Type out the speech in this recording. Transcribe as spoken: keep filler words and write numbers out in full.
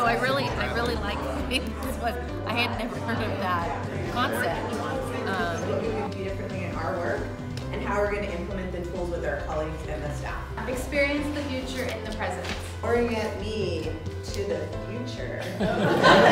no, I really, I really like this one. I had never heard of that concept. Um, what we would do differently in our work, and how we're going to implement the tools with our colleagues and the staff. Experience the future in the present. Orient me to the future.